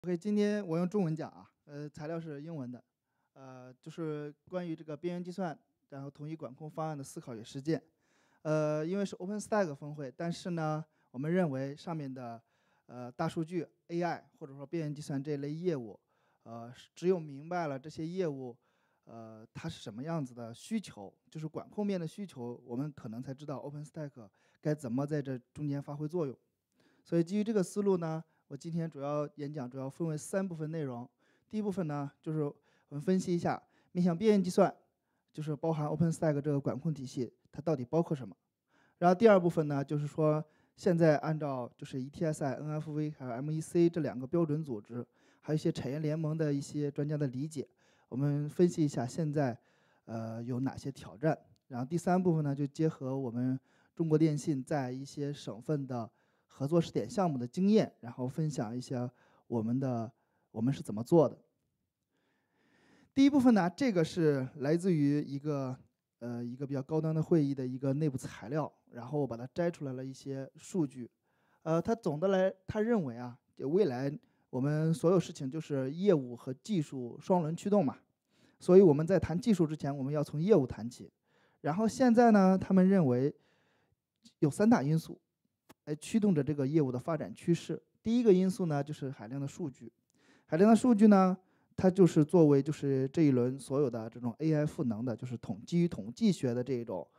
OK，今天我用中文讲啊，材料是英文的，就是关于这个边缘计算，然后统一管控方案的思考与实践。因为是 OpenStack 峰会，但是呢，我们认为上面的大数据、AI 或者说边缘计算这类业务，只有明白了这些业务，它是什么样子的需求，就是管控面的需求，我们可能才知道 OpenStack 该怎么在这中间发挥作用。所以基于这个思路呢，我今天演讲主要分为3部分内容。第一部分呢，就是我们分析一下面向边缘计算，就是包含 OpenStack 这个管控体系，它到底包括什么。然后第二部分呢，就是说现在按照就是 ETSI、NFV 还有 MEC 这2个标准组织，还有一些产业联盟的一些专家的理解，我们分析一下现在有哪些挑战。然后第3部分呢，就结合我们中国电信在一些省份的合作试点项目的经验，然后分享一下我们是怎么做的。第一部分呢，这个是来自于一个比较高端的会议的一个内部材料，然后我把它摘出来了一些数据。他认为啊，未来我们所有事情就是业务和技术双轮驱动嘛，所以我们在谈技术之前，我们要从业务谈起。然后现在呢，他们认为有3大因素来驱动着这个业务的发展趋势。第一个因素呢，就是海量的数据。海量的数据呢，它就是作为就是这一轮所有的这种 AI 赋能的，就是基于统计学的这种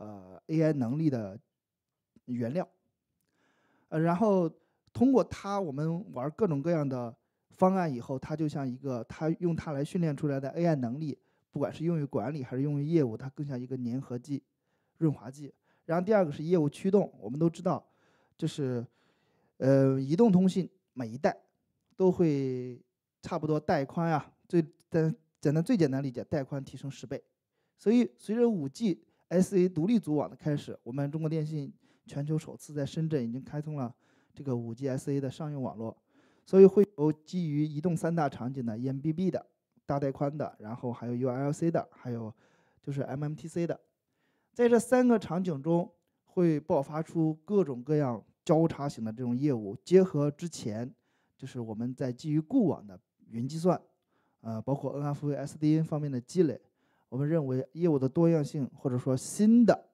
AI 能力的原料。然后通过它，我们玩各种各样的方案以后，它就像用它来训练出来的 AI 能力，不管是用于管理还是用于业务，它更像一个粘合剂、润滑剂。然后第二个是业务驱动，我们都知道，就是移动通信每一代都会差不多带宽啊，最简单理解，带宽提升10倍。所以随着5G SA 独立组网的开始，我们中国电信全球首次在深圳已经开通了这个5G SA 的商用网络，所以会有基于移动3大场景的 EMBB 的大带宽的，然后还有 ULC 的，还有就是 MMTC 的。在这3个场景中，会爆发出各种各样交叉型的这种业务，结合之前就是我们在基于固网的云计算，包括 NFV、SDN 方面的积累，我们认为业务的多样性或者说新的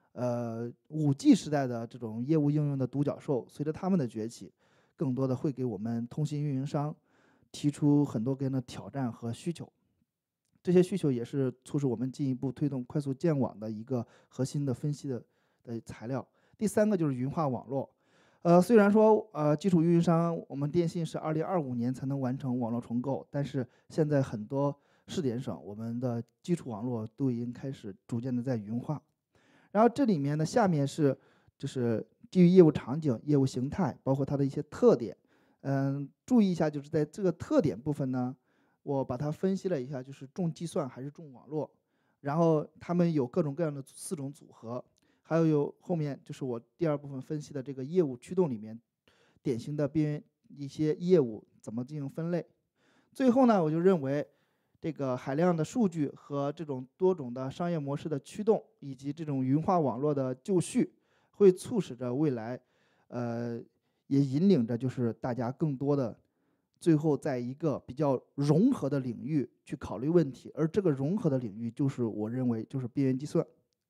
5G 时代的这种业务应用的独角兽，随着他们的崛起，更多的会给我们通信运营商提出很多各样的挑战和需求。这些需求也是促使我们进一步推动快速建网的一个核心的分析的材料。第3个就是云化网络。虽然说基础运营商我们电信是2025年才能完成网络重构，但是现在很多试点省我们的基础网络都已经开始逐渐的在云化。然后这里面呢，下面就是基于业务场景、业务形态，包括它的一些特点。注意一下，就是在这个特点部分呢，我把它分析了一下，就是重计算还是重网络，然后他们有各种各样的4种组合，还有后面就是我第2部分分析的这个业务驱动里面典型的边缘一些业务怎么进行分类。最后呢，我就认为这个海量的数据和这种多种的商业模式的驱动，以及这种云化网络的就绪，会促使着未来，也引领着就是大家更多的最后在一个比较融合的领域去考虑问题，而这个融合的领域就是我认为就是边缘计算。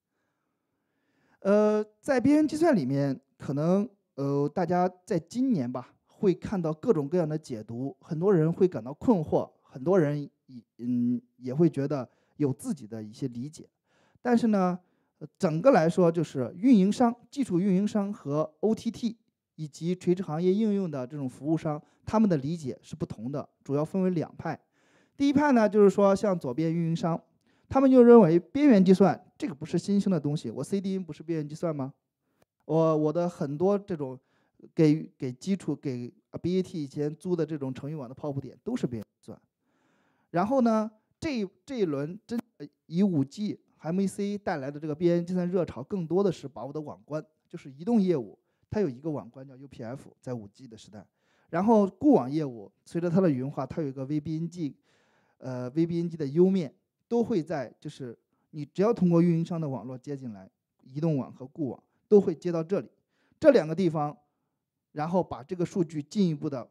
在边缘计算里面，可能大家在今年吧会看到各种各样的解读，很多人会感到困惑，很多人也会觉得有自己的一些理解。但是呢，整个来说就是运营商、基础运营商和 OTT 以及垂直行业应用的这种服务商，他们的理解是不同的，主要分为2派。第一派呢，就是说像左边运营商，他们就认为边缘计算这个不是新兴的东西，我 CDN 不是边缘计算吗？我的很多这种给BAT 以前租的这种程序网的泡铺点都是边缘计算。然后呢，这一轮以5G MEC 带来的这个边缘计算热潮，更多的是把我的网关，就是移动业务，它有一个网关叫 UPF， 在5G 的时代。然后固网业务随着它的云化，它有一个 VBNG 的优面，都会在就是你只要通过运营商的网络接进来，移动网和固网都会接到这里，这2个地方，然后把这个数据进一步的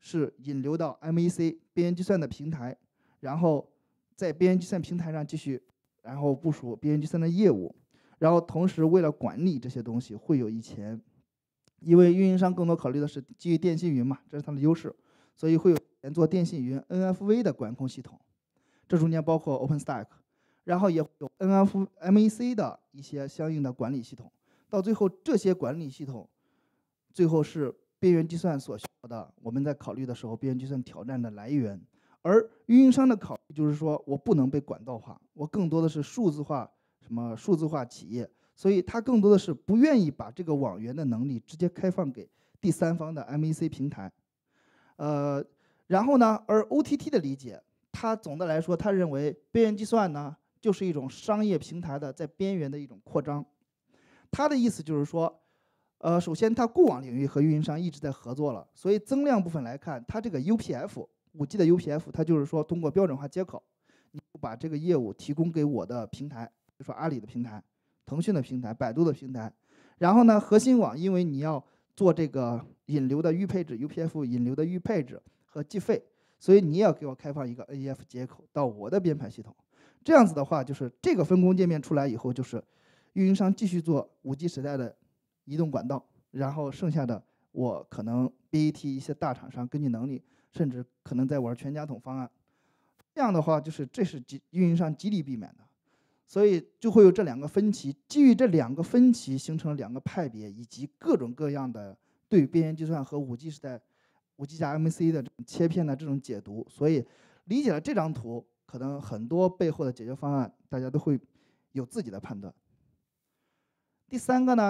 是引流到 MEC 边缘计算的平台，然后在边缘计算平台上继续，然后部署边缘计算的业务，然后同时为了管理这些东西，会有以前，因为运营商更多考虑的是基于电信云嘛，这是它的优势，所以会有做电信云 NFV 的管控系统，这中间包括 OpenStack， 然后也会有 MEC 的一些相应的管理系统，到最后这些管理系统，最后是边缘计算所需要的，我们在考虑的时候，边缘计算挑战的来源。而运营商的考虑就是说我不能被管道化，我更多的是数字化，什么数字化企业，所以他更多的是不愿意把这个网源的能力直接开放给第三方的 MEC 平台。然后呢，而 OTT 的理解，它总的来说，他认为边缘计算呢就是一种商业平台的在边缘的一种扩张。他的意思就是说，首先它固网领域和运营商一直在合作了，所以增量部分来看，它这个 UPF。5G 的 UPF， 它就是说通过标准化接口，你把这个业务提供给我的平台，比如说阿里的平台、腾讯的平台、百度的平台。然后呢，核心网因为你要做这个引流的预配置 UPF 引流的预配置和计费，所以你也要给我开放一个 AEF 接口到我的编排系统。这样子的话，就是这个分工界面出来以后，就是运营商继续做5G 时代的移动管道，然后剩下的我可能 BAT 一些大厂商根据能力，甚至可能在玩全家桶方案，这样的话就是这是运营商极力避免的，所以就会有这两个分歧。基于这两个分歧，形成了两个派别，以及各种各样的对边缘计算和5G 时代5G 加 MEC 的这种切片的这种解读。所以理解了这张图，可能很多背后的解决方案，大家都会有自己的判断。第三个呢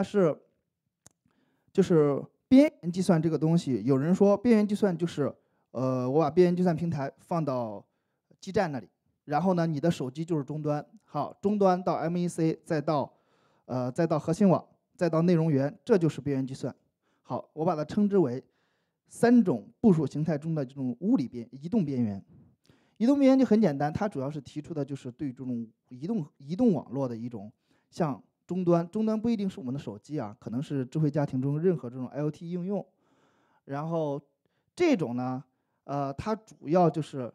就是边缘计算这个东西，有人说边缘计算就是我把边缘计算平台放到基站那里，然后呢，你的手机就是终端，好，终端到 MEC， 再到核心网，再到内容源，这就是边缘计算。好，我把它称之为3种部署形态中的这种物理移动边缘。移动边缘就很简单，它主要是提出的就是对这种移动网络的一种像终端不一定是我们的手机啊，可能是智慧家庭中任何这种 IoT 应用。然后这种呢，它主要就是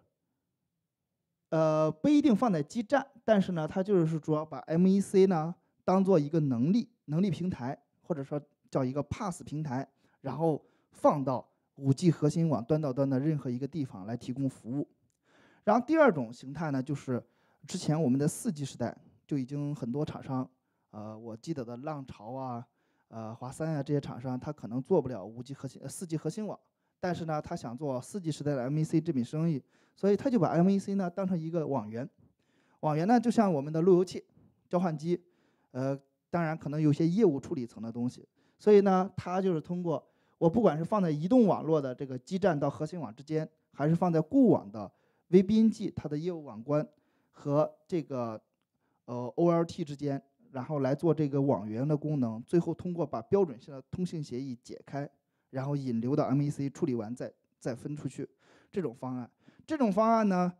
不一定放在基站，但是呢，它就是主要把 MEC 呢当做一个能力平台，或者说叫一个 PaaS 平台，然后放到5G 核心网端到端的任何一个地方来提供服务。然后第二种形态呢，就是之前我们的4G 时代就已经很多厂商，我记得的浪潮啊、华三啊这些厂商，他可能做不了4G 核心网，但是呢，他想做4G 时代的 MEC 这笔生意，所以他就把 MEC 呢当成一个网源。网源呢就像我们的路由器、交换机，当然可能有些业务处理层的东西，所以呢，它就是通过我不管是放在移动网络的这个基站到核心网之间，还是放在固网的 VBNG 它的业务网关和这个OLT 之间，然后来做这个网源的功能，最后通过把标准性的通信协议解开，然后引流到 MEC 处理完再分出去，这种方案呢，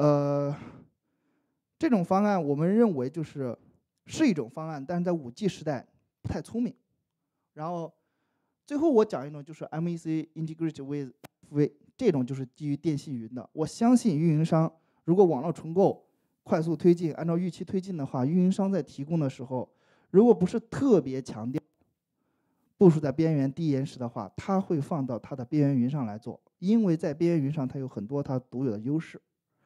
这种方案我们认为是一种方案，但是在5G 时代不太聪明。然后最后我讲一种就是 MEC integrate with FV， 这种就是基于电信云的。我相信运营商如果网络重构快速推进，按照预期推进的话，运营商在提供的时候，如果不是特别强调部署在边缘低延时的话，它会放到它的边缘云上来做，因为在边缘云上它有很多它独有的优势。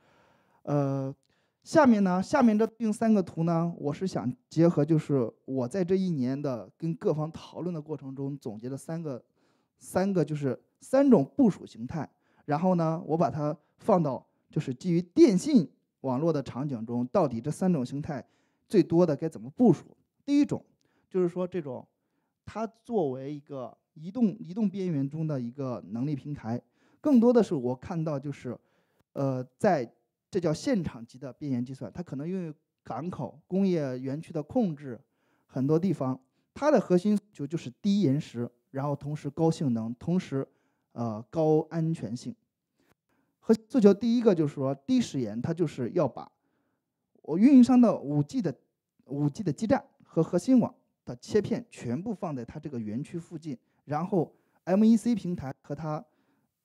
下面这第3个图呢，我是想结合就是我在这1年的跟各方讨论的过程中总结的三个就是3种部署形态，然后呢，我把它放到就是基于电信网络的场景中，到底这3种形态最多的该怎么部署？第一种就是说这种它作为一个移动边缘中的一个能力平台，更多的是我看到就是在这叫现场级的边缘计算，它可能因为港口、工业园区的控制，很多地方它的核心诉求就是低延时，然后同时高性能，同时高安全性。核心诉求第一个就是说低时延，它就是要把我运营商的5G 的基站和核心网的切片全部放在它这个园区附近，然后 MEC 平台和它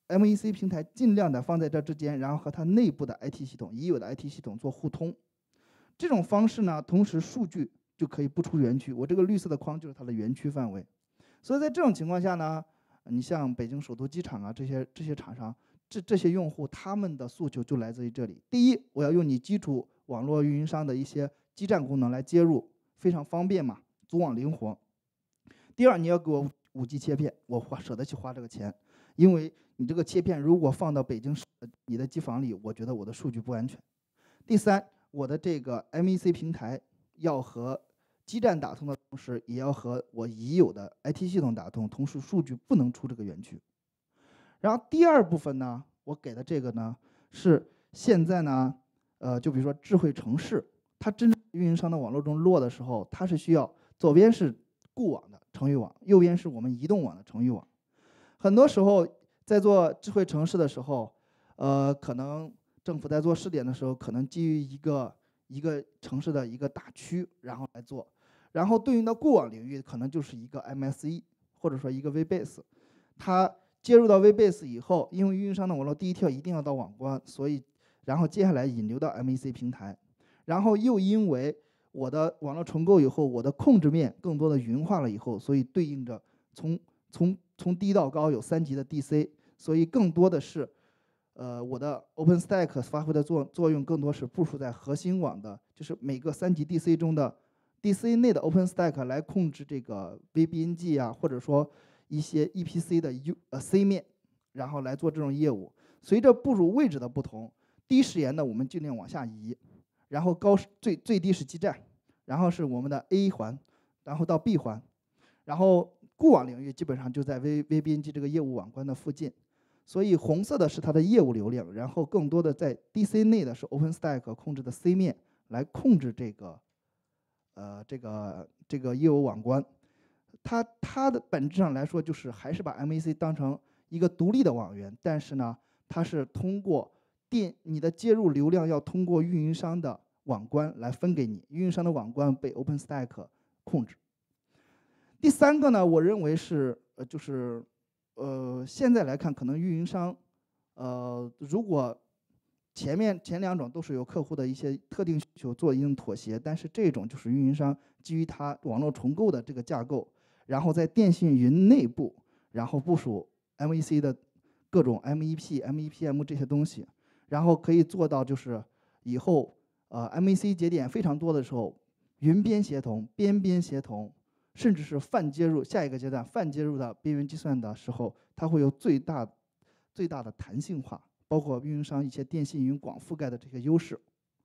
MEC 平台尽量的放在这之间，然后和它内部的 IT 系统、已有的 IT 系统做互通。这种方式呢，同时数据就可以不出园区，我这个绿色的框就是它的园区范围。所以在这种情况下呢，你像北京首都机场啊这些厂商，这些用户他们的诉求就来自于这里。第一，我要用你基础网络运营商的一些基站功能来接入，非常方便嘛，组网灵活。第二，你要给我5G 切片，我舍得去花这个钱，因为你这个切片如果放到北京市你的机房里，我觉得我的数据不安全。第三，我的这个 MEC 平台要和基站打通的同时，也要和我已有的 IT 系统打通，同时数据不能出这个园区。然后第二部分呢，我给的这个呢是现在呢，就比如说智慧城市，它真正运营商的网络中落的时候，它是需要左边是固网的城域网，右边是我们移动网的城域网。很多时候在做智慧城市的时候，可能政府在做试点的时候，可能基于一个城市的一个大区，然后来做，然后对应到固网领域，可能就是一个 MSE 或者说一个 VBase， 它接入到 VBase 以后，因为运营商的网络第一跳一定要到网关，所以然后接下来引流到 MEC 平台，然后又因为我的网络重构以后，我的控制面更多的云化了以后，所以对应着从低到高有3级的 DC， 所以更多的是，我的 OpenStack 发挥的作用更多是部署在核心网的，就是每个3级 DC 中的 DC 内的 OpenStack 来控制这个 VBNG 啊，或者说一些 EPC 的C 面，然后来做这种业务。随着部署位置的不同，低时延的我们尽量往下移，然后最低是基站，然后是我们的 A 环，然后到 B 环，然后固网领域基本上就在 VBNG 这个业务网关的附近。所以红色的是它的业务流量，然后更多的在 DC 内的是 OpenStack 控制的 C 面来控制这个业务网关。它的本质上来说，就是还是把 MEC 当成一个独立的网源，但是呢，它是通过你的接入流量要通过运营商的网关来分给你，运营商的网关被 OpenStack 控制。第三个呢，我认为是现在来看，可能运营商如果前2种都是有客户的一些特定需求做一定妥协，但是这种就是运营商基于它网络重构的这个架构，然后在电信云内部，然后部署 MEC 的各种 MEP、MEPM 这些东西，然后可以做到就是以后MEC 节点非常多的时候，云边协同、边边协同，甚至是泛接入下一个阶段泛接入到边缘计算的时候，它会有最大的弹性化。包括运营商一些电信云广覆盖的这个优势。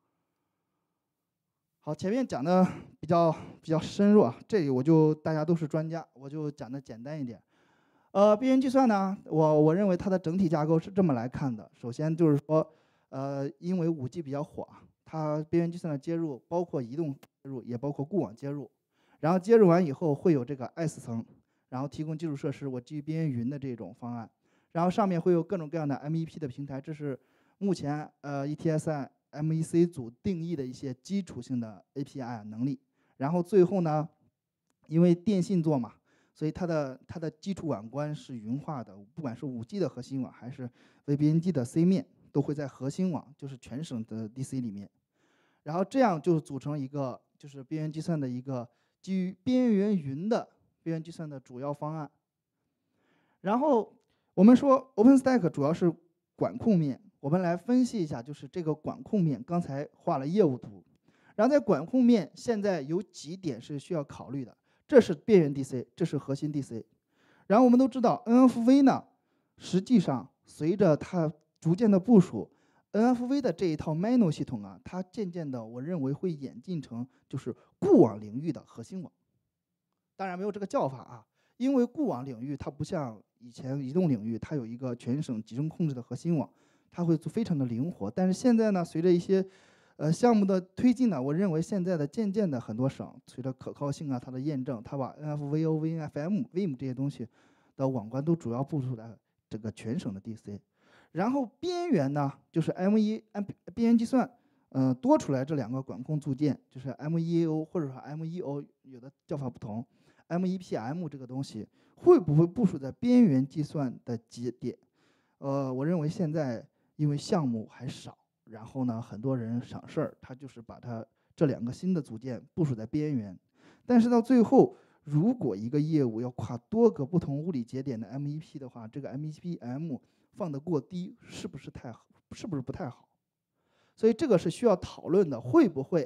好，前面讲的比较深入啊，这里大家都是专家，我就讲的简单一点。边缘计算呢，我认为它的整体架构是这么来看的。首先就是说，因为5G 比较火，它边缘计算的接入包括移动接入，也包括固网接入。然后接入完以后会有这个 S 层，然后提供基础设施，我基于边缘云的这种方案。然后上面会有各种各样的 MEP 的平台，这是目前ETSI MEC 组定义的一些基础性的 API 能力。然后最后呢，因为电信做嘛，所以它的基础网关是云化的，不管是5G 的核心网还是 VBNG 的 C 面，都会在核心网，就是全省的 DC 里面。然后这样就组成一个就是边缘计算的一个基于边缘云的边缘计算的主要方案。然后我们说 OpenStack 主要是管控面，我们来分析一下，就是这个管控面，刚才画了业务图，然后在管控面现在有几点是需要考虑的，这是边缘 DC， 这是核心 DC。然后我们都知道 NFV 呢，实际上随着它逐渐的部署 ，NFV 的这一套 MINO 系统啊，它渐渐的我认为会演进成就是固网领域的核心网。当然没有这个叫法啊，因为固网领域它不像以前移动领域，它有一个全省集中控制的核心网，它会非常的灵活。但是现在呢，随着一些项目的推进呢，我认为现在的渐渐的很多省随着可靠性啊，它的验证，它把 NFVO、VNFM、Vim 这些东西的网关都主要部署在这个全省的 DC。然后边缘呢，就是 边缘计算，多出来这2个管控组件，就是 MEAO 或者说 MEO， 有的叫法不同。MEPM 这个东西会不会部署在边缘计算的节点？ 我认为现在因为项目还少，然后呢，很多人省事儿，他就是把这2个新的组件部署在边缘。但是到最后，如果一个业务要跨多个不同物理节点的 MEP 的话，这个 MEPM 放得过低，是不是不太好？所以这个是需要讨论的，会不会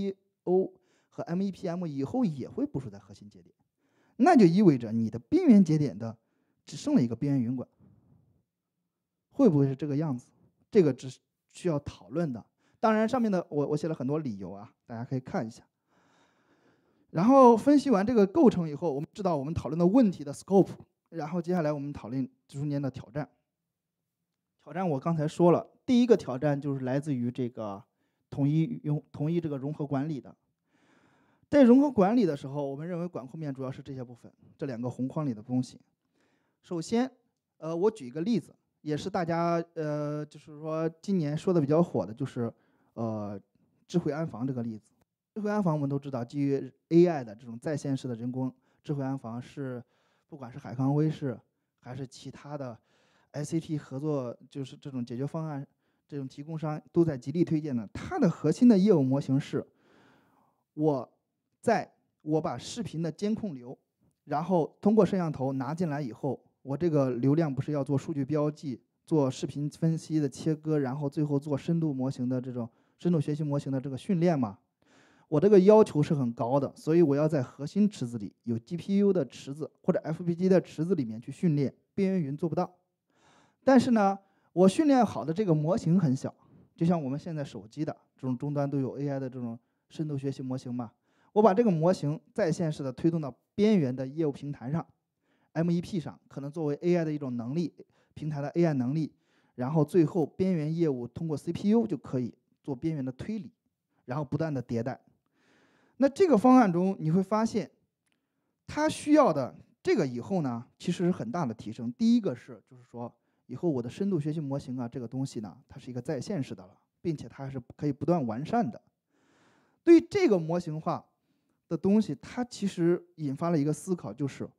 MEO 和 MEPM 以后也会部署在核心节点？那就意味着你的边缘节点的只剩了一个边缘云管，会不会是这个样子？这个只是需要讨论的。当然，上面的我写了很多理由啊，大家可以看一下。然后分析完这个构成以后，我们知道我们讨论的问题的 scope， 然后接下来我们讨论中间的挑战。挑战我刚才说了，第一个挑战就是来自于这个统一这个融合管理的。在融合管理的时候，我们认为管控面主要是这些部分，这2个红框里的东西。首先，我举一个例子，也是大家就是说今年说的比较火的，就是智慧安防这个例子。智慧安防我们都知道，基于 AI 的这种在线式的人工智慧安防是，不管是海康威视还是其他的 ICT 合作，就是这种解决方案，这种提供商都在极力推荐的。它的核心的业务模型是，我把视频的监控流，然后通过摄像头拿进来以后，我这个流量不是要做数据标记，做视频分析的切割，然后最后做深度模型的这种深度学习模型的这个训练嘛。我这个要求是很高的，所以我要在核心池子里有 GPU 的池子或者 FPGA 的池子里面去训练，边缘云做不到。但是呢，我训练好的这个模型很小，就像我们现在手机的这种终端都有 AI 的这种深度学习模型嘛。我把这个模型在线式的推动到边缘的业务平台上 ，MEP 上，可能作为 AI 的一种能力，平台的 AI 能力，然后最后边缘业务通过 CPU 就可以做边缘的推理，然后不断的迭代。那这个方案中你会发现，它需要的这个以后呢，其实是很大的提升。第一个是，就是说以后我的深度学习模型啊，这个东西呢，它是一个在线式的了，并且它还是可以不断完善的。对于这个模型化的东西，它其实引发了一个思考，就是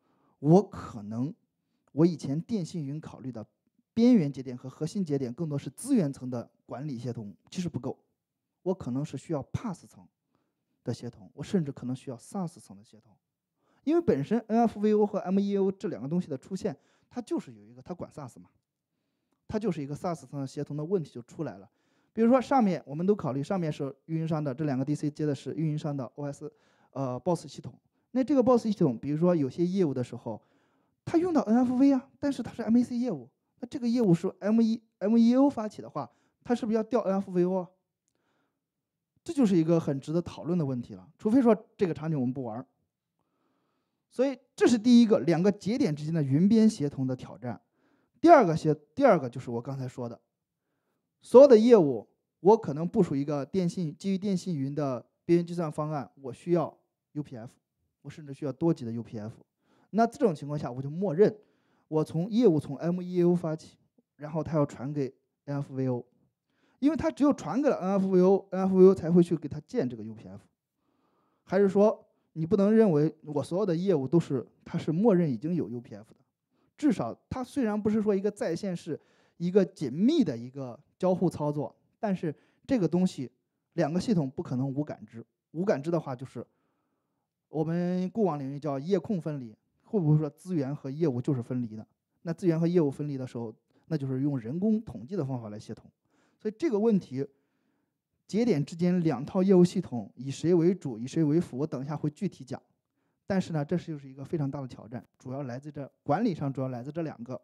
我以前电信云考虑的边缘节点和核心节点更多是资源层的管理协同，其实不够，我可能是需要 PaaS 层的协同，我甚至可能需要 SaaS 层的协同，因为本身 NFVO 和 MEO 这2个东西的出现，它就是有一个它管 SaaS 嘛，它就是一个 SaaS 层的协同的问题就出来了。比如说上面我们都考虑，上面是运营商的这2个 DC 接的是运营商的 BOSS 系统，那这个 BOSS 系统，比如说有些业务的时候，它用到 NFV 啊，但是它是 MAC 业务，那这个业务是 MEO 发起的话，它是不是要调 NFVO 啊？这就是一个很值得讨论的问题了，除非说这个场景我们不玩。所以这是第一个2个节点之间的云边协同的挑战。第二个就是我刚才说的，所有的业务我可能部署一个基于电信云的边缘计算方案，我需要 UPF， 我甚至需要多级的 UPF。那这种情况下，我就默认我业务从 MEO 发起，然后它要传给 NFVO。因为它只有传给了 NFVO 才会去给它建这个 UPF， 还是说你不能认为我所有的业务它是默认已经有 UPF 的？至少它虽然不是说一个在线式一个紧密的一个交互操作，但是这个东西2个系统不可能无感知。无感知的话，就是我们固网领域叫业控分离，会不会说资源和业务就是分离的？那资源和业务分离的时候，那就是用人工统计的方法来协同。所以这个问题，节点之间2套业务系统以谁为主，以谁为辅，我等一下会具体讲。但是呢，这就是一个非常大的挑战，主要来自管理上，主要来自这2个。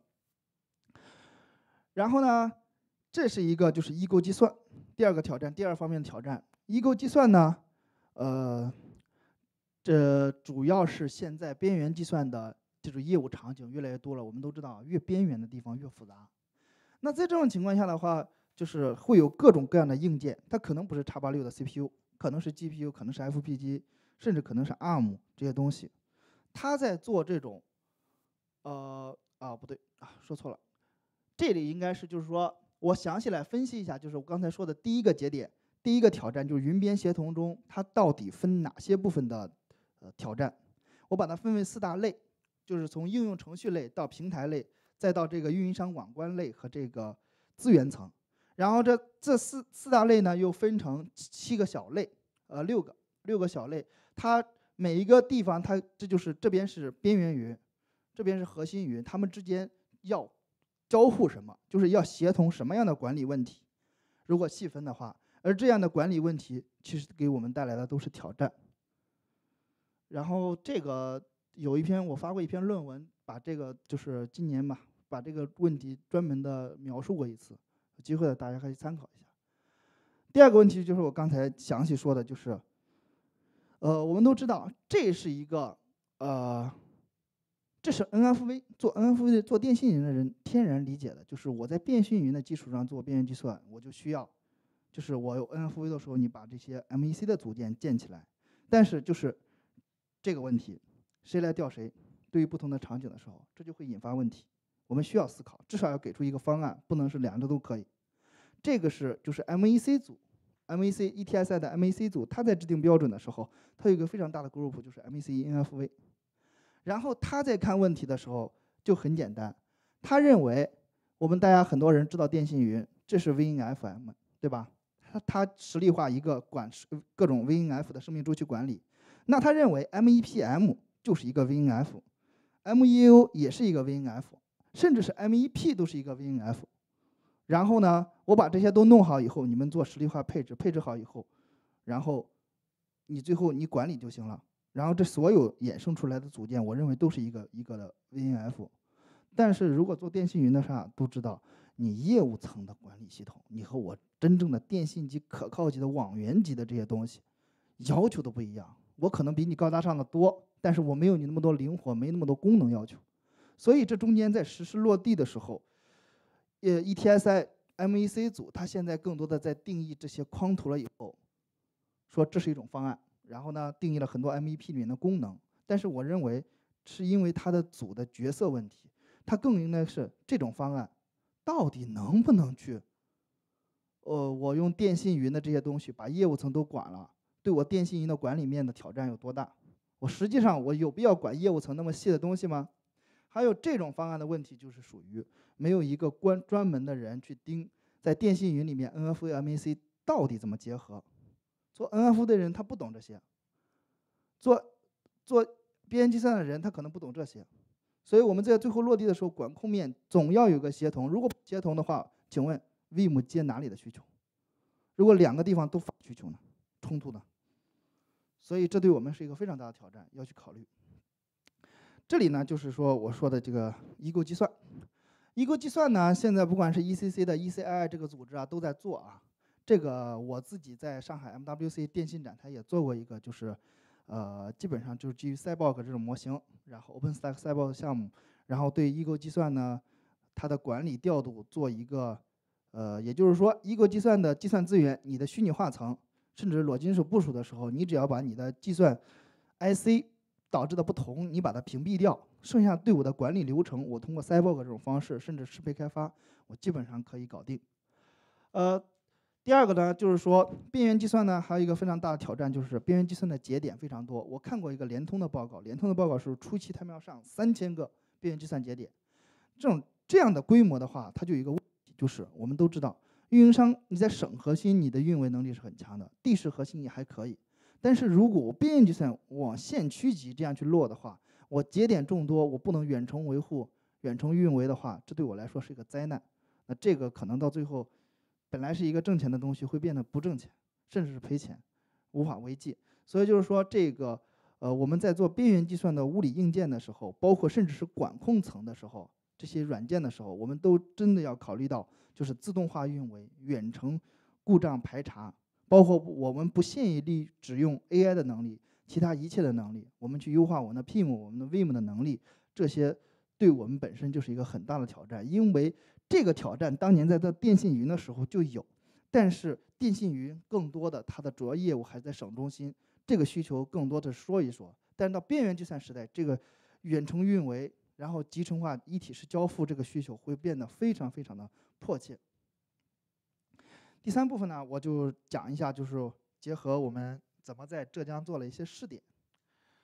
然后呢，这是一个就是异构计算，第2个挑战，第2方面的挑战。异构计算呢，这主要是现在边缘计算的这种业务场景越来越多了。我们都知道，越边缘的地方越复杂。那在这种情况下的话，就是会有各种各样的硬件，它可能不是x86的 CPU， 可能是 GPU， 可能是 FPGA， 甚至可能是 ARM 这些东西。它在做这种，不对啊，说错了，这里应该是就是说，我详细来分析一下，就是我刚才说的第1个节点，第1个挑战就是云边协同中它到底分哪些部分的挑战。我把它分为4大类，就是从应用程序类到平台类， 再到这个运营商网关类和这个资源层。然后这四大类呢又分成7个小类，6个小类，它每一个地方这就是这边是边缘云，这边是核心云，它们之间要交互什么，就是要协同什么样的管理问题。如果细分的话，而这样的管理问题其实给我们带来的都是挑战。然后这个我发过一篇论文，把这个就是今年吧，把这个问题专门的描述过一次，有机会的大家可以参考一下。第二个问题就是我刚才详细说的，就是我们都知道这是一个这是 NFV 做 NFV 做电信云的人天然理解的，就是我在电信云的基础上做边缘计算，我就需要，就是我有 NFV 的时候，你把这些 MEC 的组件建起来。但是就是这个问题，谁来调谁？对于不同的场景的时候，这就会引发问题。我们需要思考，至少要给出一个方案，不能是两者都可以。这个就是 MEC 组 ，MEC ETSI 的 MEC 组，它在制定标准的时候，它有一个非常大的 group， 就是 MEC NFV。然后他在看问题的时候就很简单，他认为大家很多人知道电信云，这是 VNFM， 对吧？他实例化一个管各种 VNF 的生命周期管理。那他认为 MEPM 就是一个 VNF，MEU 也是一个 VNF， 甚至是 MEP 都是一个 VNF。然后呢，我把这些都弄好以后，你们做实例化配置好以后，然后最后你管理就行了。然后这所有衍生出来的组件，我认为都是一个的 VNF。但是如果做电信云的话，都知道你业务层的管理系统，你和我真正的电信级、可靠级的网源级的这些东西，要求都不一样。我可能比你高大上的多，但是我没有你那么多灵活，没那么多功能要求。所以这中间在实施落地的时候，ETSI MEC 组它现在更多的在定义这些框图了以后，说这是一种方案。然后呢，定义了很多 MEP 里面的功能，但是我认为是因为它的组的角色问题，它更应该是这种方案到底能不能去，我用电信云的这些东西把业务层都管了，对我电信云的管理面的挑战有多大？我实际上我有必要管业务层那么细的东西吗？还有这种方案的问题就是属于没有一个专门的人去盯，在电信云里面 NFV MEC 到底怎么结合。做 NFV 的人他不懂这些，做边缘计算的人他可能不懂这些，所以我们在最后落地的时候，管控面总要有个协同。如果不协同的话，请问 Vim 接哪里的需求？如果两个地方都发需求呢？冲突呢？所以这对我们是一个非常大的挑战，要去考虑。这里呢，就是说我说的这个异构计算。异构计算呢，现在不管是 ECC 的 ECII 这个组织啊，都在做啊。这个我自己在上海 MWC 电信展台也做过一个，就是基本上就是基于 Cyborg 这种模型，然后 OpenStack Cyborg 项目，然后对异构计算呢，它的管理调度做一个也就是说异构计算的计算资源，你的虚拟化层甚至裸金属部署的时候，你只要把你的计算 IC 导致的不同，你把它屏蔽掉，剩下对我的管理流程，我通过 Cyborg 这种方式，甚至适配开发，我基本上可以搞定。第二个呢，就是说边缘计算呢，还有一个非常大的挑战，就是边缘计算的节点非常多。我看过一个联通的报告，联通的报告是初期他们要上3000个边缘计算节点。这样的规模的话，它就有一个问题，就是我们都知道，运营商你在省核心，你的运维能力是很强的，地势核心也还可以。但是如果我边缘计算往县区级这样去落的话，我节点众多，我不能远程维护、远程运维的话，这对我来说是一个灾难。那这个可能到最后，本来是一个挣钱的东西，会变得不挣钱，甚至是赔钱，无法为继。所以就是说，这个我们在做边缘计算的物理硬件的时候，包括甚至是管控层的时候，这些软件的时候，我们都真的要考虑到，就是自动化运维、远程故障排查，包括我们不限于只用 AI 的能力，其他一切的能力，我们去优化我们的 PIM、我们的 Vim 的能力，这些对我们本身就是一个很大的挑战，因为这个挑战当年在做电信云的时候就有，但是电信云更多的它的主要业务还在省中心，这个需求更多的说一说。但是到边缘计算时代，这个远程运维，然后集成化一体式交付这个需求会变得非常非常的迫切。第三部分呢，我就讲一下，就是结合我们怎么在浙江做了一些试点。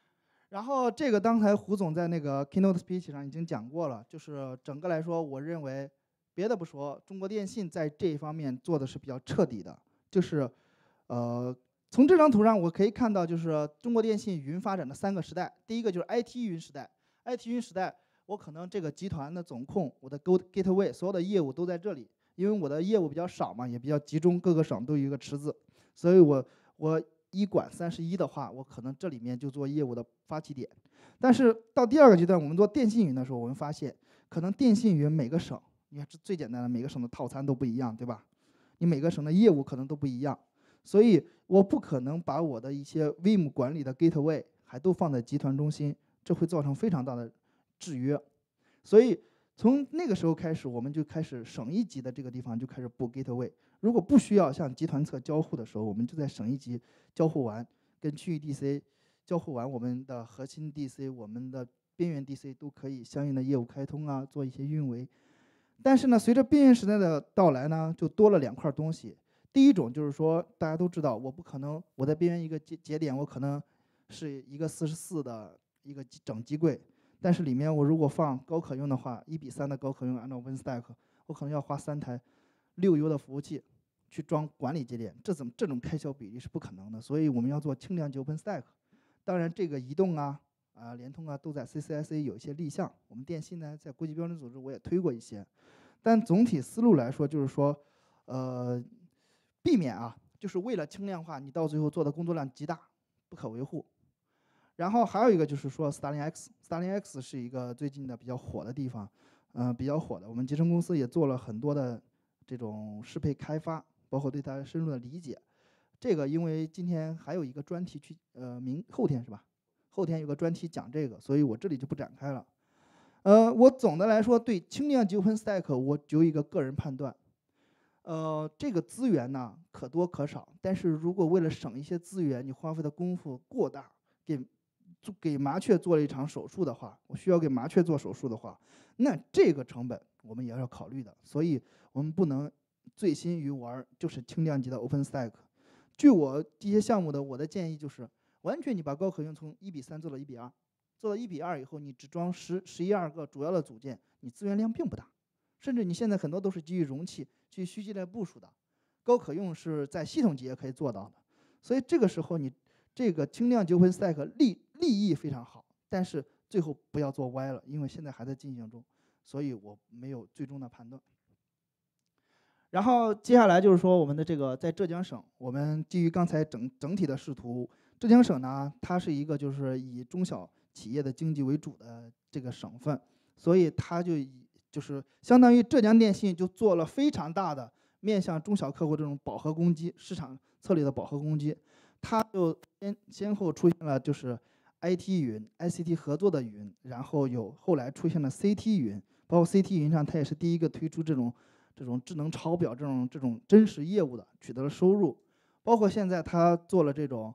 然后这个刚才胡总在那个 keynote speech 上已经讲过了，就是整个来说，我认为别的不说，中国电信在这一方面做的是比较彻底的，就是从这张图上我可以看到，就是中国电信云发展的3个时代。第一个就是 IT 云时代，IT 云时代，我可能这个集团的总控，我的 gateway 所有的业务都在这里，因为我的业务比较少嘛，也比较集中，各个省都有一个池子，所以我一管31的话，我可能这里面就做业务的发起点。但是到第2个阶段，我们做电信云的时候，我们发现可能电信云每个省，你看这最简单的，每个省的套餐都不一样，对吧？你每个省的业务可能都不一样，所以我不可能把我的一些 Vim 管理的 gateway 还都放在集团中心，这会造成非常大的制约。所以从那个时候开始，我们就开始省1级的这个地方就开始布 gateway。如果不需要向集团侧交互的时候，我们就在省1级交互完，跟区域 DC 交互完，我们的核心 DC、我们的边缘 DC 都可以相应的业务开通啊，做一些运维。但是呢，随着边缘时代的到来呢，就多了2块东西。第一种就是说，大家都知道，我不可能我在边缘一个节点，我可能是一个44的一个整机柜，但是里面我如果放高可用的话，1:3的高可用，按照 OpenStack， 我可能要花3台6U 的服务器去装管理节点，这种开销比例是不可能的，所以我们要做轻量级 OpenStack。当然，这个移动啊、联通啊都在 CCSA 有一些立项，我们电信呢在国际标准组织我也推过一些，但总体思路来说就是说，避免就是为了轻量化，你到最后做的工作量极大，不可维护。然后还有一个就是说 Starlink X，Starlink X 是一个最近的比较火的地方，比较火的，我们集成公司也做了很多的这种适配开发，包括对它深入的理解。这个因为今天还有一个专题去，后天是吧？后天有个专题讲这个，所以我这里就不展开了。我总的来说对轻量级 OpenStack 我只有一个个人判断，这个资源呢可多可少，但是如果为了省一些资源，你花费的功夫过大，给麻雀做了一场手术的话，我需要给麻雀做手术的话，那这个成本我们也要考虑的，所以我们不能醉心于玩就是轻量级的 OpenStack。据我这些项目的我的建议就是，完全你把高可用从1:3做到1:2，做到1:2以后，你只装11-12个主要的组件，你资源量并不大，甚至你现在很多都是基于容器去虚积来部署的，高可用是在系统级也可以做到的，所以这个时候你这个轻量级 OpenStack 利益非常好，但是最后不要做歪了，因为现在还在进行中，所以我没有最终的判断。然后接下来就是说我们的这个在浙江省，我们基于刚才整体的视图，浙江省呢，它是一个就是以中小企业的经济为主的这个省份，所以它就是相当于浙江电信就做了非常大的面向中小客户这种饱和攻击，市场策略的饱和攻击，它就先后出现了就是 IT 云、ICT 合作的云，然后后来出现了 CT 云，包括 CT 云上它也是第一个推出这种智能抄表这种真实业务的，取得了收入，包括现在他做了这种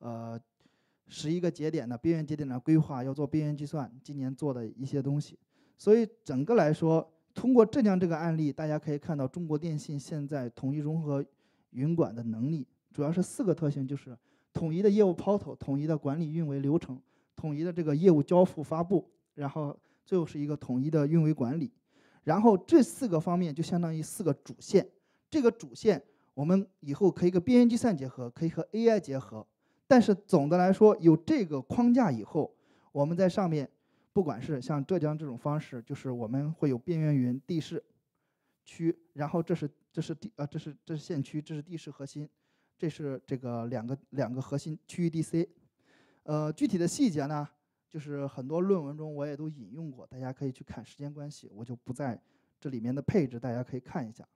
11个节点的边缘节点的规划，要做边缘计算，今年做的一些东西。所以整个来说，通过浙江这个案例，大家可以看到中国电信现在统一融合云管的能力，主要是4个特性，就是统一的业务抛投、统一的管理运维流程、统一的这个业务交付发布，然后最后是一个统一的运维管理。然后这4个方面就相当于4个主线，这个主线我们以后可以和边缘计算结合，可以和 AI 结合。但是总的来说，有这个框架以后，我们在上面，不管是像浙江这种方式，就是我们会有边缘云、地势区，然后这是线区，这是地势核心，这是这个两个核心区域 DC。具体的细节呢？就是很多论文中我也都引用过，大家可以去看，时间关系我就不在这里面的配置，大家可以看一下。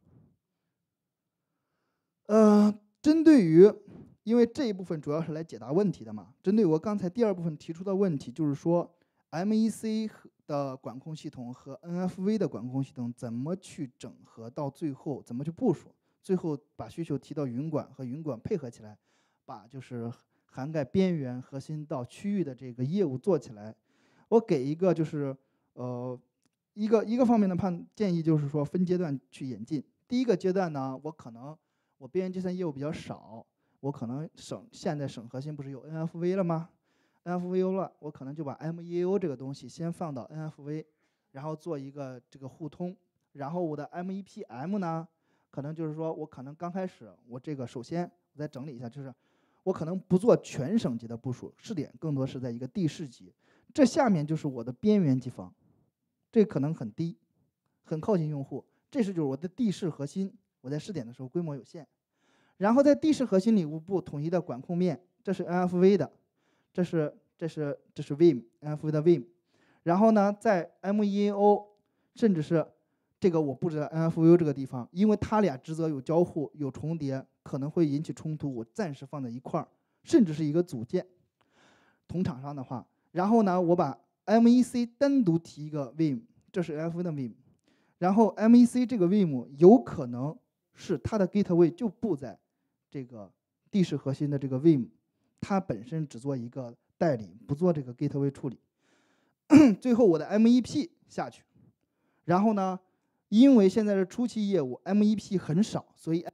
针对于，因为这一部分主要是来解答问题的嘛，针对我刚才第2部分提出的问题，就是说 MEC 的管控系统和 NFV 的管控系统怎么去整合，到最后怎么去部署，最后把需求提到云管和云管配合起来，把就是涵盖边缘、核心到区域的这个业务做起来。我给一个就是一个方面的建议，就是说分阶段去演进。第一个阶段呢，我边缘计算业务比较少，我可能现在省核心不是有 NFV 了吗 NFVO 了，我可能就把 MEAO 这个东西先放到 NFV， 然后做一个这个互通。然后我的 MEPM 呢，可能就是说我可能刚开始我这个首先我再整理一下，就是我可能不做全省级的部署，试点更多是在一个地市级。这下面就是我的边缘机房，这可能很低，很靠近用户。这就是我的地市核心，我在试点的时候规模有限。然后在地市核心里，我部统一的管控面，这是 NFV 的，这是 Vim NFV 的 Vim。然后呢，在 MEAO 甚至是这个我布置在 NFVO 这个地方，因为它俩职责有交互、有重叠，可能会引起冲突，我暂时放在一块儿，甚至是一个组件。同厂商的话，然后呢，我把 MEC 单独提一个 Vim， 这是 NFV 的 Vim。然后 MEC 这个 Vim 有可能是它的 gateway 就布在这个地市核心的这个 Vim， 它本身只做一个代理，不做这个 gateway 处理。最后我的 MEP 下去，然后呢，因为现在是初期业务 ，MEP 很少，所以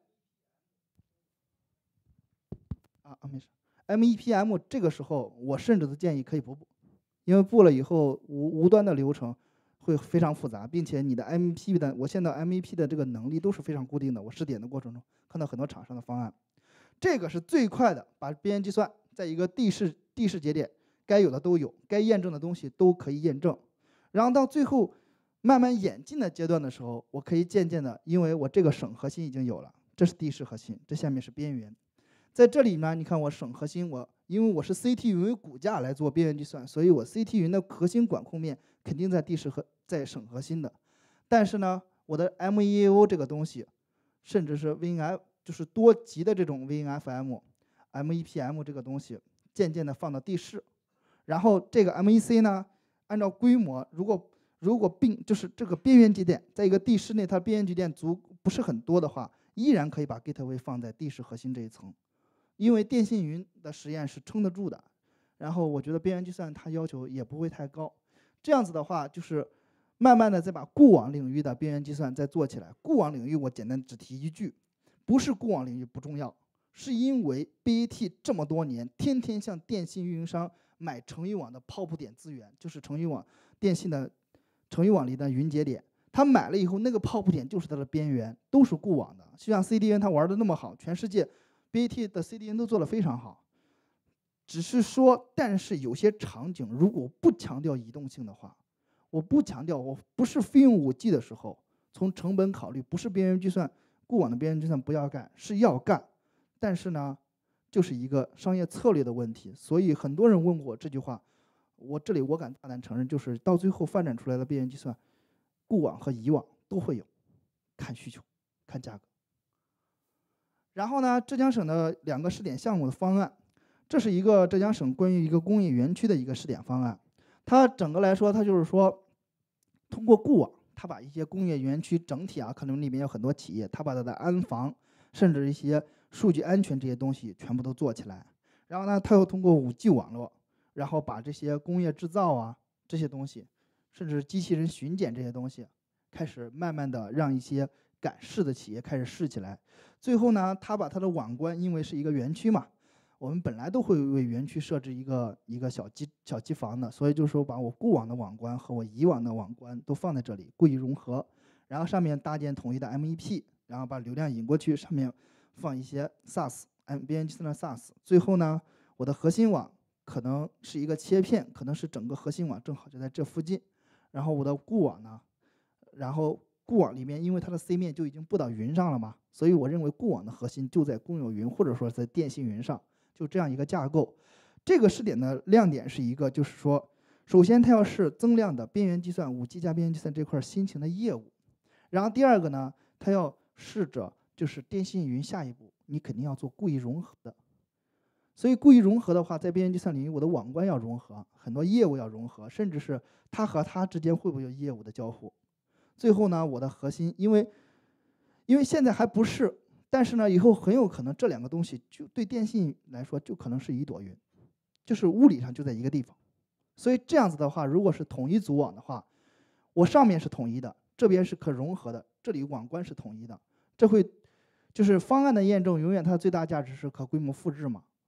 没事 ，MEPM 这个时候我甚至都建议可以不布，因为布了以后无端的流程会非常复杂，并且你的 MEP 的，我现在 MEP 的这个能力都是非常固定的。我试点的过程中看到很多厂商的方案，这个是最快的，把边缘计算在一个地市节点该有的都有，该验证的东西都可以验证，然后到最后慢慢演进的阶段的时候，我可以渐渐的，因为我这个省核心已经有了，这是地市核心，这下面是边缘。在这里呢，你看我省核心，因为我是 CT 云为骨架来做边缘计算，所以我 CT 云的核心管控面肯定在地市和在省核心的。但是呢，我的 MEAO 这个东西，甚至是 VNF 就是多级的这种 VNFM、MEPM 这个东西，渐渐的放到地市。然后这个 MEC 呢，按照规模，如果就是这个边缘节点在一个地市内，它边缘节点不是很多的话，依然可以把 gateway 放在地市核心这一层。因为电信云的实验是撑得住的，然后我觉得边缘计算它要求也不会太高，这样子的话就是慢慢的再把固网领域的边缘计算再做起来。固网领域我简单只提一句，不是固网领域不重要，是因为 BAT 这么多年天天向电信运营商买成域网的泡铺点资源，就是成域网电信的成域网里的云节点，他买了以后那个泡铺点就是它的边缘，都是固网的。就像 CDN 它玩的那么好，全世界BAT 的 CDN 都做得非常好，只是说，但是有些场景如果不强调移动性的话，我不强调，我不是非用 5G 的时候，从成本考虑，不是边缘计算，固网的边缘计算不要干，是要干，但是呢，就是一个商业策略的问题。所以很多人问过我这句话，我敢大胆承认，就是到最后发展出来的边缘计算，固网和移网都会有，看需求，看价格。然后呢，浙江省的2个试点项目的方案，这是一个浙江省关于一个工业园区的一个试点方案。它整个来说，它就是说，通过固网，它把一些工业园区整体可能里面有很多企业，它把它的安防，甚至一些数据安全这些东西全部都做起来。然后呢，它又通过5G 网络，然后把这些工业制造这些东西，甚至机器人巡检这些东西，开始慢慢的让一些敢试的企业开始试起来。最后呢，他把他的网关，因为是一个园区嘛，我们本来都会为园区设置一个小机房的，所以就是说把我固网的网关和我移网的网关都放在这里，故意融合。然后上面搭建统一的 MEP， 然后把流量引过去，上面放一些 SaaS 边缘计算的 SaaS。最后呢，我的核心网可能是一个切片，可能是整个核心网正好就在这附近。然后我的固网呢，然后固网里面，因为它的 C 面就已经布到云上了嘛，所以我认为固网的核心就在公有云或者说在电信云上，就这样一个架构。这个试点的亮点是一个，就是说，首先它要是增量的边缘计算5G 加边缘计算这块新型的业务，然后第二个呢，它要试着就是电信云下一步你肯定要做故意融合的。所以故意融合的话，在边缘计算领域，我的网关要融合，很多业务要融合，甚至是它和它之间会不会有业务的交互。最后呢，我的核心，因为现在还不是，但是呢，以后很有可能这2个东西就对电信来说就可能是一朵云，就是物理上就在一个地方。所以这样子的话，如果是统一组网的话，我上面是统一的，这边是可融合的，这里网关是统一的，这会就是方案的验证永远它的最大价值是可规模复制嘛。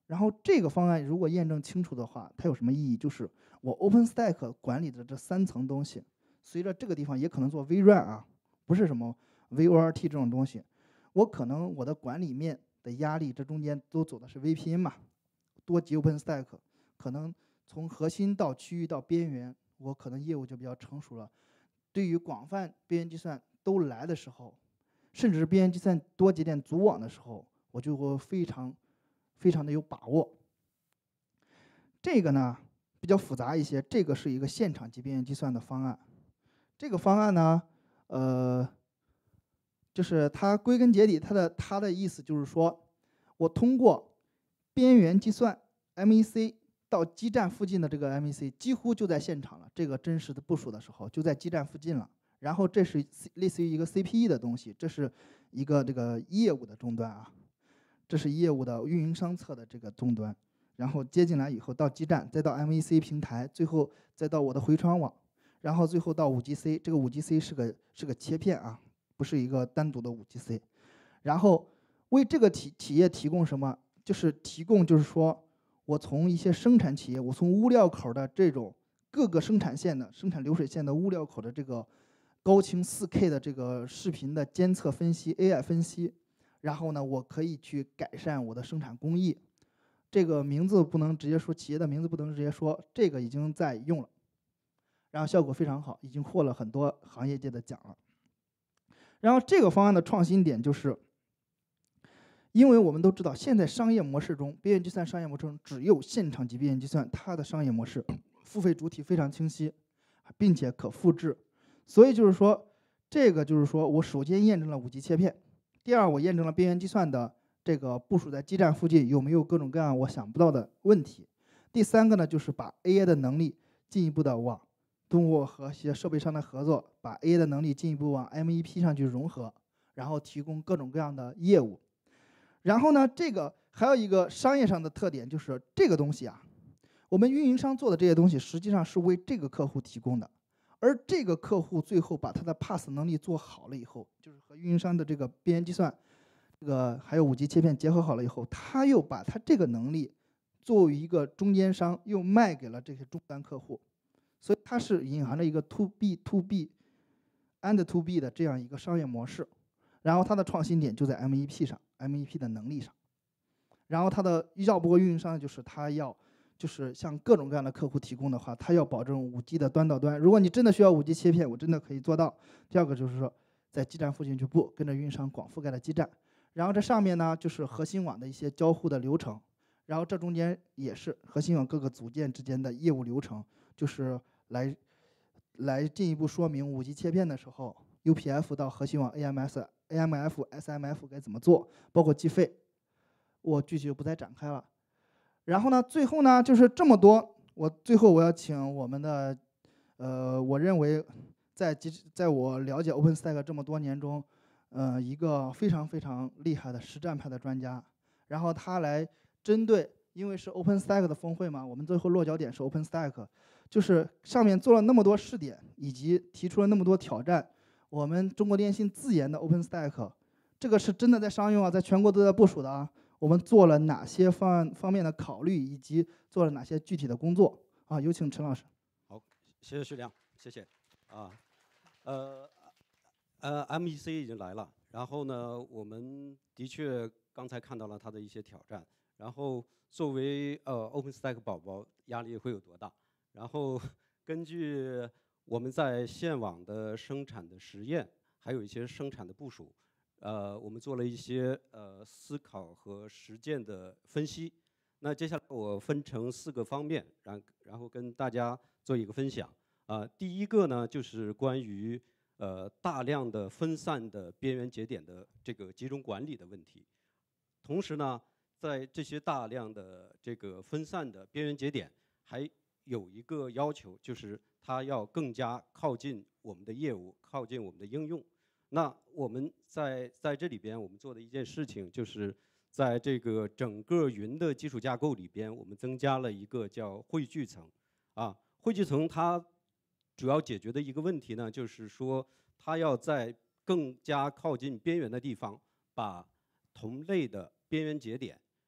然后这个方案如果验证清楚的话，它有什么意义？就是我 OpenStack 管理的这3层东西，随着这个地方也可能做微软啊，不是什么 VORT 这种东西，我可能我的管理面的压力，这中间都走的是 VPN 嘛，多级 OpenStack， 可能从核心到区域到边缘，我可能业务就比较成熟了。对于广泛边缘计算都来的时候，甚至是边缘计算多节点组网的时候，我就会非常的有把握。这个呢比较复杂一些，这个是一个现场级边缘计算的方案。这个方案呢，就是它归根结底，它的意思就是说，我通过边缘计算 MEC 到基站附近的这个 MEC， 几乎就在现场了。这个真实的部署的时候，就在基站附近了。然后这是类似于一个 CPE 的东西，这是一个这个业务的终端啊，这是业务的运营商侧的这个终端。然后接进来以后到基站，再到 MEC 平台，最后再到我的回传网，然后最后到 5GC。这个 5GC 是个切片啊，不是一个单独的 5GC。然后为这个企业提供什么？就是说我从一些生产企业，我从物料口的这种各个生产线的生产流水线的物料口的这个高清 4K 的这个视频的监测分析 AI 分析，然后呢，我可以去改善我的生产工艺。这个名字不能直接说，企业的名字不能直接说，这个已经在用了，然后效果非常好，已经获了很多行业界的奖了。然后这个方案的创新点就是，因为我们都知道，现在商业模式中，边缘计算商业模式中只有现场级边缘计算，它的商业模式付费主体非常清晰，并且可复制。所以就是说，这个就是说我首先验证了5G 切片，第二我验证了边缘计算的这个部署在基站附近有没有各种各样我想不到的问题。第三个呢，就是把 AI 的能力进一步的通过和一些设备商的合作，把 AI 的能力进一步往 MEP 上去融合，然后提供各种各样的业务。然后呢，这个还有一个商业上的特点，就是这个东西啊，我们运营商做的这些东西实际上是为这个客户提供的，而这个客户最后把他的 pass 能力做好了以后，就是和运营商的这个边缘计算，这个还有5G 切片结合好了以后，他又把他这个能力作为一个中间商，又卖给了这些终端客户，所以它是隐含着一个 to B to B and to B 的这样一个商业模式。然后它的创新点就在 MEP 上 ，MEP 的能力上。然后它的绕不过运营商，就是它要就是向各种各样的客户提供的话，它要保证5G 的端到端。如果你真的需要5G 切片，我真的可以做到。第二个就是说，在基站附近去布，跟着运营商广覆盖的基站。然后这上面呢，就是核心网的一些交互的流程。然后这中间也是核心网各个组件之间的业务流程，就是来进一步说明5G 切片的时候 ，UPF 到核心网 AMF、SMF 该怎么做，包括计费，我具体就不再展开了。然后呢，最后呢就是这么多，最后我要请我们的，我认为在我了解 OpenStack 这么多年中，一个非常厉害的实战派的专家，然后他来针对，因为是 OpenStack 的峰会嘛，我们最后落脚点是 OpenStack， 就是上面做了那么多试点，以及提出了那么多挑战。我们中国电信自研的 OpenStack， 这个是真的在商用啊，在全国都在部署的啊。我们做了哪些方面的考虑，以及做了哪些具体的工作啊？有请陈老师。 好，谢谢徐亮，谢谢。啊，MEC 已经来了，然后呢，我们的确刚才看到了它的一些挑战，然后作为OpenStack 宝宝，压力会有多大？然后根据我们在线网的生产的实验，还有一些生产的部署，我们做了一些思考和实践的分析。那接下来我分成4个方面，然后跟大家做一个分享。第一个呢，就是关于大量的分散的边缘节点的这个集中管理的问题。同时呢，在这些大量的这个分散的边缘节点，还有一个要求，就是它要更加靠近我们的业务，靠近我们的应用。那我们在这里边，我们做的一件事情，就是在这个整个云的基础架构里边，我们增加了一个叫汇聚层。汇聚层它主要解决的一个问题呢，就是说它要在更加靠近边缘的地方，把同类的边缘节点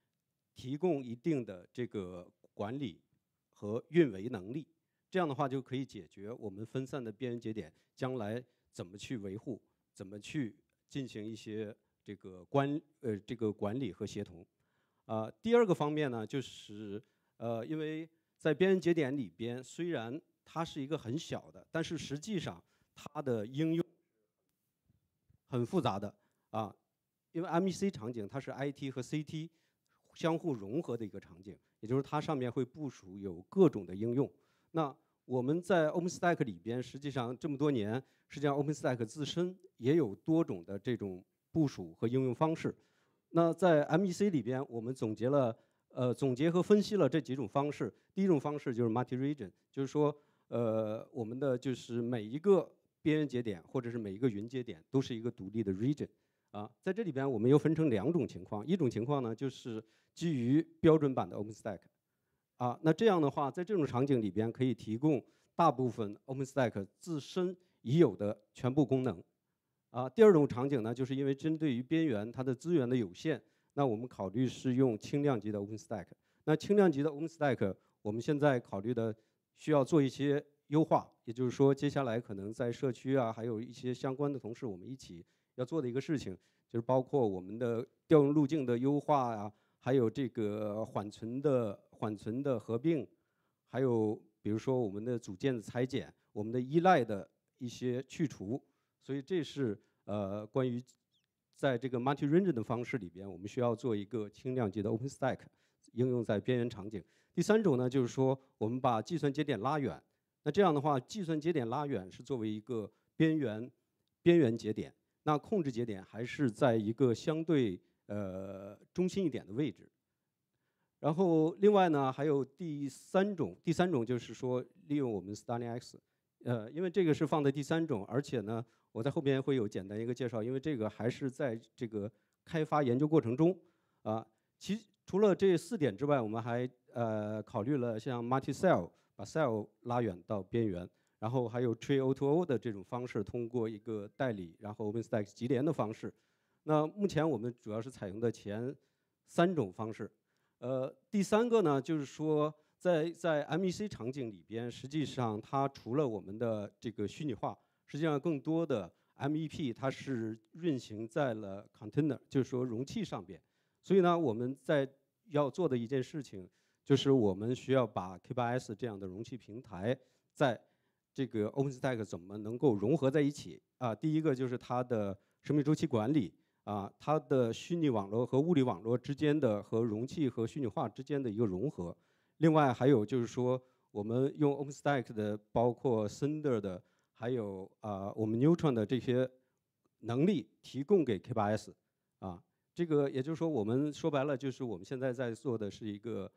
提供一定的这个管理和运维能力。这样的话就可以解决我们分散的边缘节点将来怎么去维护，怎么去进行一些这个管理和协同。第二个方面呢，就是因为在边缘节点里边，虽然它是一个很小的，但是实际上它的应用很复杂的啊。因为 MEC 场景它是 IT 和 CT 相互融合的一个场景，也就是它上面会部署有各种的应用。那我们在 OpenStack 里边，实际上这么多年，实际上 OpenStack 自身也有多种的这种部署和应用方式。那在 MEC 里边，我们总结和分析了这几种方式。第一种方式就是 multi-region， 就是说，我们的就是每一个边缘节点或者是每一个云节点都是一个独立的 region。在这里边我们又分成两种情况，一种情况呢就是基于标准版的 OpenStack。那这样的话，在这种场景里边可以提供大部分 OpenStack 自身已有的全部功能。第二种场景呢，就是因为针对于边缘它的资源的有限，那我们考虑是用轻量级的 OpenStack。那轻量级的 OpenStack， 我们现在考虑的需要做一些优化，也就是说，接下来可能在社区还有一些相关的同事，我们一起要做的一个事情，就是包括我们的调用路径的优化还有这个缓存的合并，还有比如说我们的组件的裁剪，我们的依赖的一些去除。所以这是关于在这个 multi-region 的方式里边，我们需要做一个轻量级的 OpenStack 应用在边缘场景。第三种呢，就是说我们把计算节点拉远。那这样的话，计算节点拉远是作为一个边缘节点，那控制节点还是在一个相对中心一点的位置。然后另外呢，还有第三种就是说利用我们 StarlingX， 因为这个是放在第三种，而且呢，我在后边会有简单一个介绍，因为这个还是在这个开发研究过程中。除了这4点之外，我们还考虑了像 multi-cell， 把 cell 拉远到边缘，然后还有 tree O2O 的这种方式，通过一个代理，然后 OpenStack 集联的方式。那目前我们主要是采用的前3种方式。第三个呢，就是说在 MEC 场景里边，实际上它除了我们的这个虚拟化，实际上更多的 MEP 它是运行在了 container， 就是说容器上边。所以呢，我们要做的一件事情，就是我们需要把 K8s 这样的容器平台，在这个 OpenStack 怎么能够融合在一起第一个就是它的生命周期管理它的虚拟网络和物理网络之间的和容器和虚拟化之间的一个融合。另外还有就是说，我们用 OpenStack 的包括 Cinder 的，还有我们 Neutron 的这些能力提供给 K8s 这个也就是说，我们说白了就是我们现在在做的是一个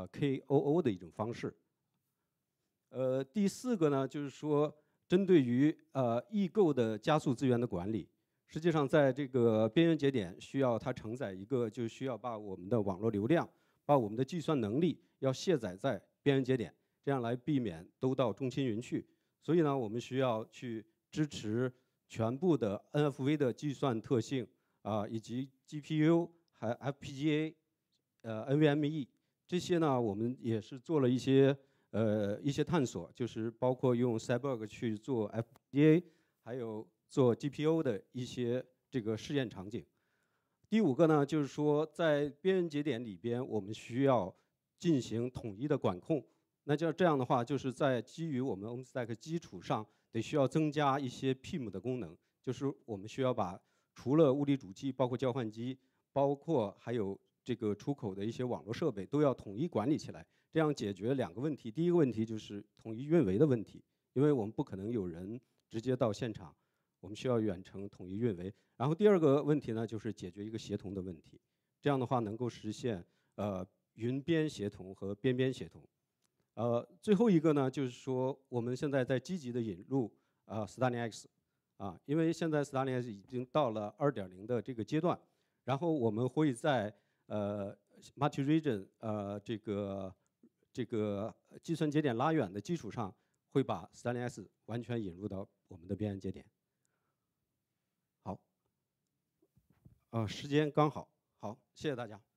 KOO 的一种方式。第4个呢，就是说针对于异构的加速资源的管理。实际上，在这个边缘节点需要它承载一个，就需要把我们的网络流量，把我们的计算能力要卸载在边缘节点，这样来避免都到中心云去。所以呢，我们需要去支持全部的 NFV 的计算特性以及 GPU 还 FPGA NVMe 这些呢，我们也是做了一些探索，就是包括用 Cyborg 去做 FPGA， 还有做 GPU 的一些这个试验场景。第5个呢，就是说在边缘节点里边，我们需要进行统一的管控。那这样的话，就是在基于我们 OpenStack 基础上，得需要增加一些 PIM 的功能，就是我们需要把除了物理主机，包括交换机，包括还有这个出口的一些网络设备，都要统一管理起来，这样解决2个问题。第一个问题就是统一运维的问题，因为我们不可能有人直接到现场。我们需要远程统一运维，然后第2个问题呢，就是解决一个协同的问题，这样的话能够实现云边协同和边边协同。最后一个呢，就是说我们现在在积极的引入StarlingX因为现在 StarlingX 已经到了2.0的这个阶段，然后我们会在multi-region 这个计算节点拉远的基础上，会把 StarlingX 完全引入到我们的边缘节点。好，时间刚好，好，谢谢大家。